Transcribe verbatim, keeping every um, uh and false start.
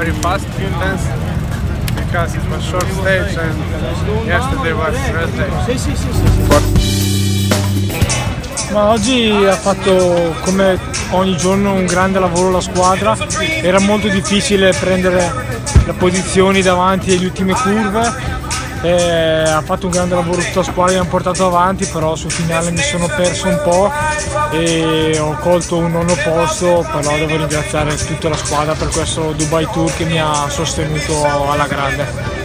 very fast, intense, because it was short stage and yesterday was rest day. Ma oggi ha fatto come ogni giorno un grande lavoro la squadra, era molto difficile prendere le posizioni davanti alle ultime curve. E ha fatto un grande lavoro tutta la squadra, mi ha portato avanti, però sul finale mi sono perso un po' e ho colto un nono posto, però devo ringraziare tutta la squadra per questo Dubai Tour che mi ha sostenuto alla grande.